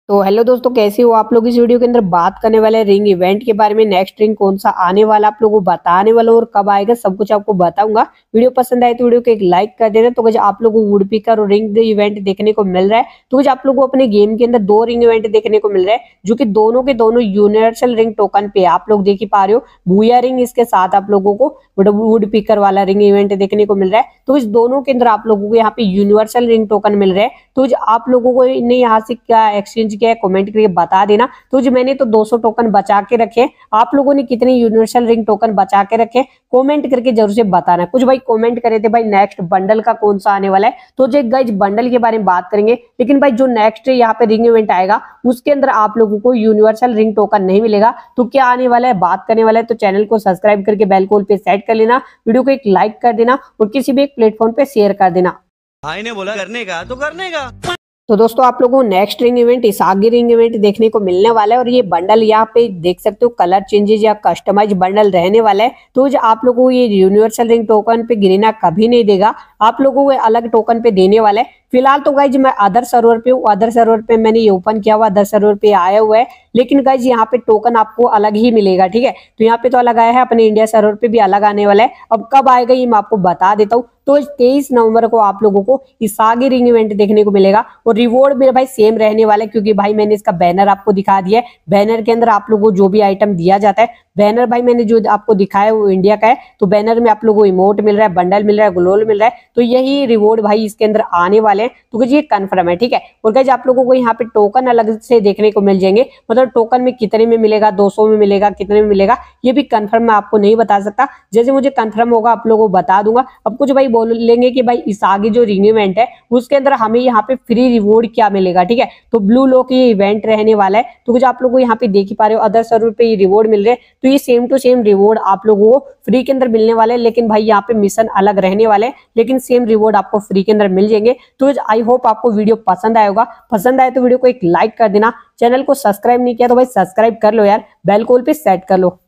तो हेलो दोस्तों, कैसे हो आप लोग। इस वीडियो के अंदर बात करने वाले हैं रिंग इवेंट के बारे में। नेक्स्ट रिंग कौन सा आने वाला आप लोगों को बताने वाला हूं और कब आएगा सब कुछ आपको बताऊंगा। वीडियो पसंद आए तो वीडियो को एक लाइक कर देना। तो कुछ आप लोगों को वुड पिकर और रिंग इवेंट देखने को मिल रहा है। तो कुछ आप लोगों को अपने गेम के अंदर दो रिंग इवेंट देखने को मिल रहा है, जो कि दोनों के दोनों यूनिवर्सल रिंग टोकन पे आप लोग देख ही पा रहे हो। बूया रिंग, इसके साथ आप लोगों को वुड पिकर वाला रिंग इवेंट देखने को मिल रहा है। तो इस दोनों के अंदर आप लोगों को यहाँ पे यूनिवर्सल रिंग टोकन मिल रहा है। तो आप लोगों को ने यहाँ से क्या एक्सचेंज किया है कमेंट करके बता देना। तो जो मैंने तो 200 टोकन बचा के रखे, आप लोगों ने कितने यूनिवर्सल रिंग टोकन बचा के रखे कमेंट करके जरूर से बताना। कुछ भाई कमेंट करे थे भाई नेक्स्ट बंडल का कौन सा आने वाला है, तो जो गाइस बंडल के बारे में बात करेंगे। लेकिन भाई जो नेक्स्ट यहाँ पे रिंग इवेंट आएगा उसके अंदर आप लोगों को यूनिवर्सल रिंग टोकन नहीं मिलेगा। तो क्या आने वाला है बात करने वाला है, तो चैनल को सब्सक्राइब करके बेल कॉल पे सेट कर लेना, वीडियो को एक लाइक कर देना और किसी भी एक प्लेटफॉर्म पे शेयर कर देना। भाई ने बोला करने का तो करने का। तो दोस्तों आप लोगों को next ring event Isagi ring event देखने को मिलने वाला है और ये बंडल यहाँ पे देख सकते हो कलर चेंजेस या कस्टमाइज बंडल रहने वाला है। तो जो आप लोगों को ये यूनिवर्सल रिंग टोकन पे गिरना कभी नहीं देगा, आप लोगों को अलग टोकन पे देने वाला है। फिलहाल तो गाइज मैं अदर सर्वर पे हूँ, अदर सर्वर पे मैंने ये ओपन किया हुआ, अदर सर्वर पे आया हुआ है। लेकिन गाइज यहाँ पे टोकन आपको अलग ही मिलेगा, ठीक है। तो यहाँ पे तो अलग आया है, अपने इंडिया सर्वर पे भी अलग आने वाला है। अब कब आएगा ये मैं आपको बता देता हूँ। तो 23 नवंबर को आप लोगों को इसागी रिंग इवेंट देखने को मिलेगा और रिवॉर्ड मेरे भाई सेम रहने वाला है, क्योंकि भाई मैंने इसका बैनर आपको दिखा दिया है। बैनर के अंदर आप लोगों को जो भी आइटम दिया जाता है, बैनर भाई मैंने जो आपको दिखाया वो इंडिया का है। तो बैनर में आप लोगों को इमोट मिल रहा है, बंडल मिल रहा है, ग्लोल मिल रहा है। तो यही रिवॉर्ड भाई इसके अंदर आने वाले हैं। तो ये कंफर्म है, ठीक है। और गाइस आप लोगों को यहाँ पे टोकन अलग से देखने को मिल जाएंगे, मतलब टोकन में कितने में मिलेगा, 200 में मिलेगा, कितने में मिलेगा ये भी कंफर्म मैं आपको नहीं बता सकता। जैसे मुझे कंफर्म होगा आप लोगों को बता दूंगा। अब कुछ भाई बोलेंगे कि भाई इस आगे जो रिंग इवेंट है उसके अंदर हमें यहाँ पे फ्री रिवॉर्ड क्या मिलेगा, ठीक है। तो ब्लू लॉक ये इवेंट रहने वाला है। तो कुछ आप लोगों को यहाँ पे देख ही पा रहे हो अदर सर्वर पे ये रिवॉर्ड मिल रहे हैं। तो ये सेम टू सेम रिवॉर्ड आप लोगों को फ्री के अंदर मिलने वाले हैं, लेकिन भाई यहाँ पे मिशन अलग रहने वाले हैं, लेकिन सेम रिवॉर्ड आपको फ्री के अंदर मिल जाएंगे। तो आई होप आपको वीडियो पसंद आएगा। पसंद आए तो वीडियो को एक लाइक कर देना। चैनल को सब्सक्राइब नहीं किया तो भाई सब्सक्राइब कर लो यार, बेल कॉल पे सेट कर लो।